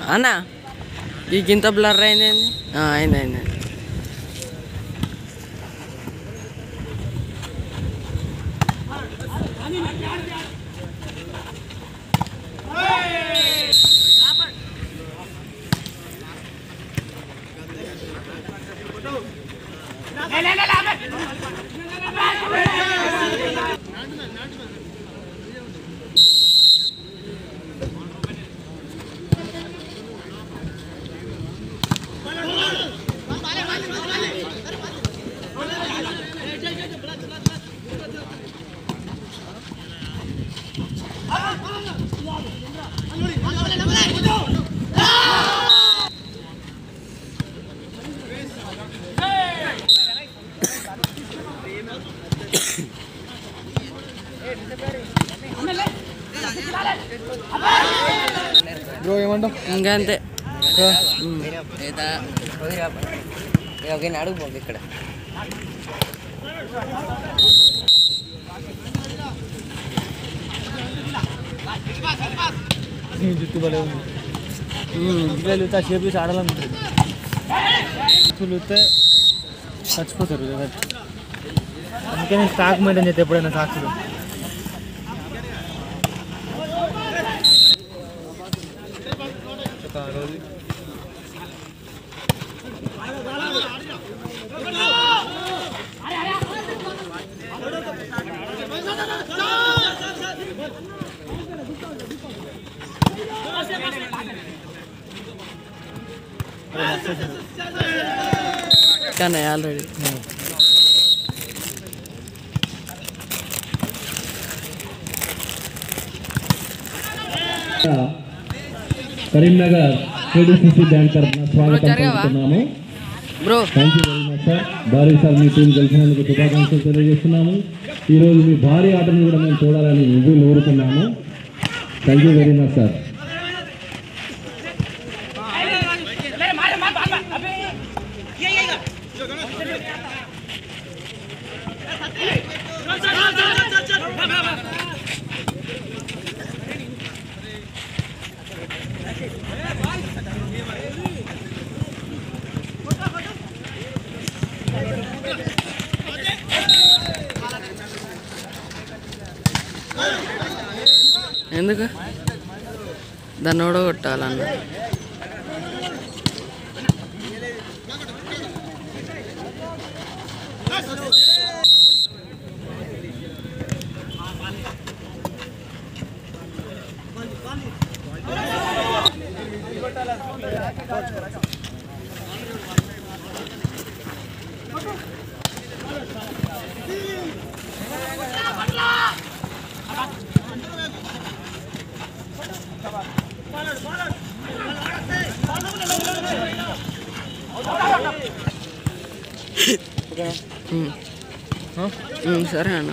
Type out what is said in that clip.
అన్నా ఈ గింత బ్లర్ అయింది. అయింది. బ్రో ఏమంటావు? ఇంకా అంతే. అడుగు ఇక్కడ జుట్టు బలే ఉంది. వెళ్తే చేపి ఆడాలనుకుంటుంది. వెళ్తే చచ్చిపోతారు. అందుకే నేను స్టాక్ మెయింటైన్ చేస్తే ఎప్పుడైనా సాక్షులు కానీ ఆల్రెడీ కరీంనగర్ కేడీసీసీ బ్యాంక్ తరఫున స్వాగతం పలుకుతున్నాము. Bro thank you very much sir. భారీ సార్ మీ టీం గెలిచినందుకు శుభాకాంక్షలు తెలియజేస్తున్నాము. ఈరోజు మీ భారీ ఆటను కూడా మేము చూడాలని కోరుతున్నాము. Thank you very much sir. ఎందుకు దాన్ని ఓడగొట్టాలన్న? సరే అన్న.